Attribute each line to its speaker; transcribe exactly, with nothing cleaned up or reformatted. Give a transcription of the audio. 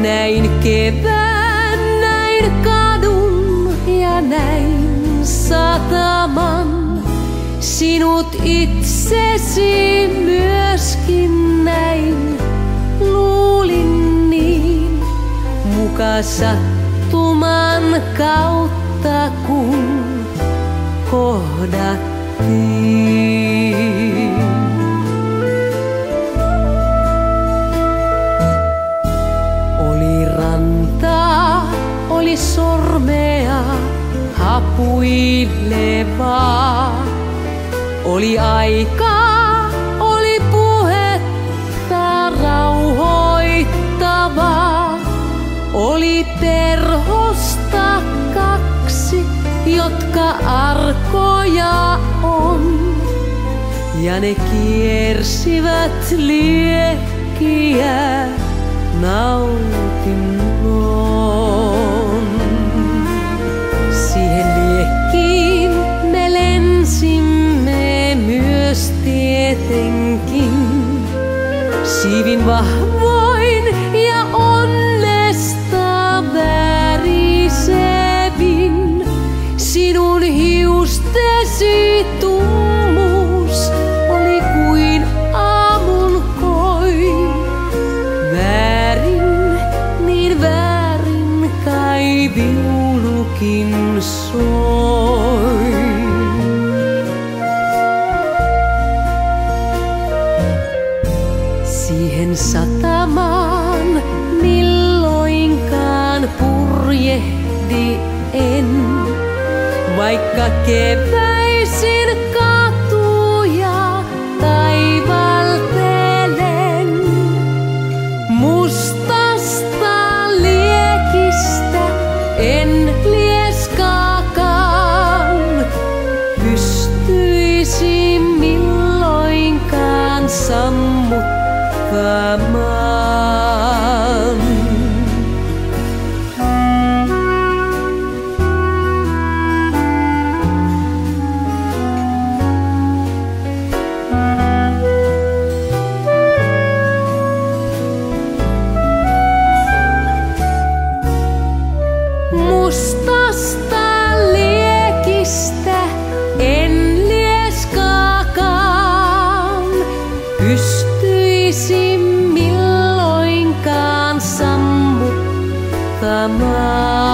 Speaker 1: Näin kevään, näin kadun ja näin sataman. Sinut itsesi myöskin näin, luulin niin, muka sattuman kautta kun kohdattiin. Oli rantaa, oli sormea hapuilevaa. Oli aikaa, oli puhetta rauhoittavaa. Oli perhosta kaksi, jotka arkoja on. Ja ne kiersivät liekkiä nautinnon. Siihen liekkiin me lensimme myös tietenkin. Siivin vahvoin ja onnesta värisevin. Sinun hiustesi tummuus oli kuin aamun koi. Väärin, niin väärin kai viulukin soi. Siihen satamaan milloinkaan purjehdi en, vaikka keväisin katuja taivaltelen. Mustasta liekistä en lieskaakaan pystyisi milloinkaan sammuttamaan. Mustasta liekistä en lieskaakaan pystyisi milloinkaan sammuttamaan.